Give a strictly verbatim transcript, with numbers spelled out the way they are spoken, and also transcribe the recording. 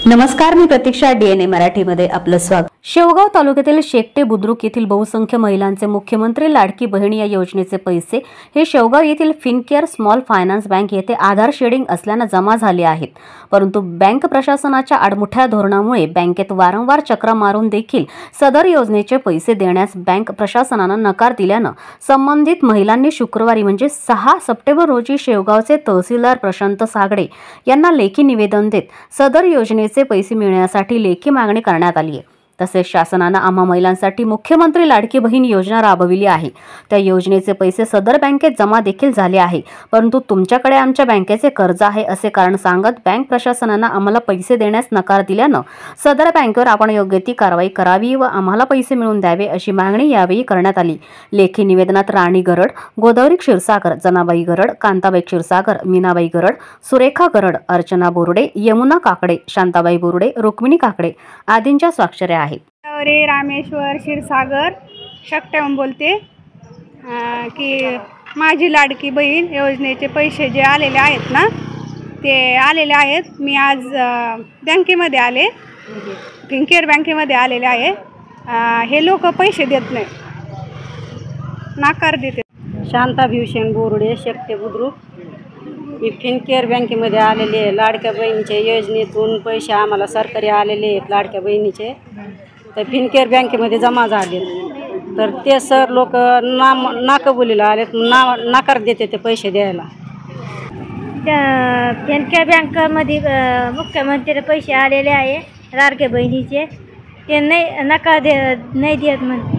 नमस्कार, मी प्रतीक्षा. डीएनए मराठीमध्ये आपलं स्वागत. शेवगाव तालुक्यातील शेकटे बुद्रुक येथील बहुसंख्य महिलांचे मुख्यमंत्री लाडकी बहीण या योजनेचे पैसे हे शेवगाव येथील फिनकेअर स्मॉल फायनान्स बँक येथे आधार शेडिंग असल्याने जमा झाले आहेत. परंतु बँक प्रशासनाच्या आडमुठ्या धोरणामुळे बँकेत वारंवार चक्र मारून देखील सदर योजनेचे पैसे देण्यास बँक प्रशासनाने नकार दिल्याने संबंधित महिलांनी शुक्रवारी म्हणजे सहा सप्टेंबर रोजी शेवगावचे तहसीलदार प्रशांत सागडे यांना लेखी निवेदन देत सदर योजनेचे पैसे मिळण्यासाठी लेखी मागणी करण्यात आली आहे. तसेच शासनाने आम्हा महिलांसाठी मुख्यमंत्री लाडकी बहीण योजना राबविली आहे. त्या योजनेचे पैसे सदर बँकेत जमा देखील झाले आहे, परंतु तुमच्याकडे आमच्या बँकेचे कर्ज आहे असे कारण सांगत बँक प्रशासनाने आम्हाला पैसे देण्यास नकार दिल्याने सदर बँकेवर आपण योग्य ती कारवाई करावी व आम्हाला पैसे मिळवून द्यावे अशी मागणी यावेळी करण्यात आली. लेखी निवेदनात राणी गरड, गोदावरी क्षीरसागर, जनाबाई गरड, कांताबाई क्षीरसागर, मीनाबाई गरड, सुरेखा गरड, अर्चना बोर्डे, यमुना काकडे, शांताबाई बोर्डे, रुक्मिणी काकडे आदींच्या स्वाक्षऱ्या आहेत. अरे रामेश्वर क्षीरसागर शकट्याहून बोलते की माझी लाडकी बहीण योजनेचे पैसे जे आलेले आहेत ना ते आलेले आहेत. मी आज बँकेमध्ये आले, फिनकेअर बँकेमध्ये आलेले आहे. हे लोक पैसे देत नाही, नाकार देते. शांता भीवशेन बोर्डे, शेकटे बुद्रुक. मी फिनकेअर बँकेमध्ये आलेले आहे. लाडक्या बहिणीच्या योजनेतून पैसे आम्हाला सरकारी आलेले आहेत लाडक्या बहिणीचे, तर फिनकेअर बँकेमध्ये जमा झाले. तर ते सर लोक ना नाकबुलीला आले, ना नाकार देते ते पैसे द्यायला. त्या फिनकेअर बँकेमध्ये मुख्यमंत्री पैसे आलेले आहे लाडक्या बहिणीचे, ते नाही नकार दे नाही देत म्हण